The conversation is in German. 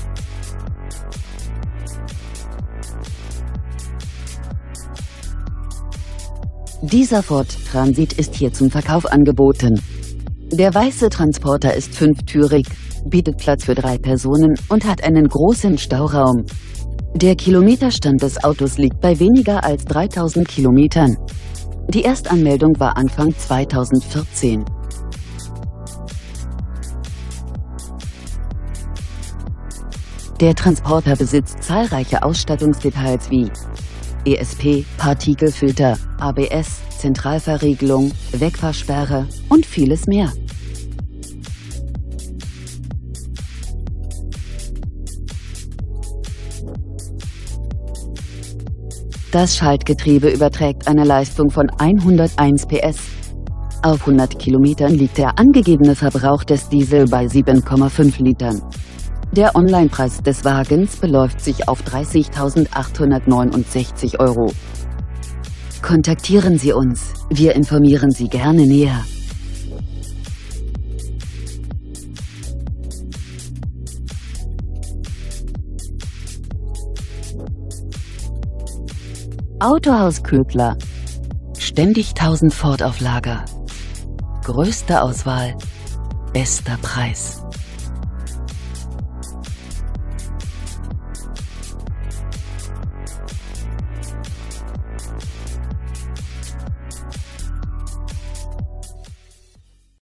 Dieser Ford Transit ist hier zum Verkauf angeboten. Der weiße Transporter ist fünftürig, bietet Platz für 3 Personen und hat einen großen Stauraum. Der Kilometerstand des Autos liegt bei weniger als 3000 Kilometern. Die Erstanmeldung war Anfang 2014. Der Transporter besitzt zahlreiche Ausstattungsdetails wie ESP, Partikelfilter, ABS, Zentralverriegelung, Wegfahrsperre und vieles mehr. Das Schaltgetriebe überträgt eine Leistung von 101 PS. Auf 100 Kilometern liegt der angegebene Verbrauch des Diesel bei 7,5 Litern. Der Onlinepreis des Wagens beläuft sich auf 30.869 €. Kontaktieren Sie uns, wir informieren Sie gerne näher. Autohaus Köbler. Ständig 1000 Ford auf Lager. Größte Auswahl, bester Preis.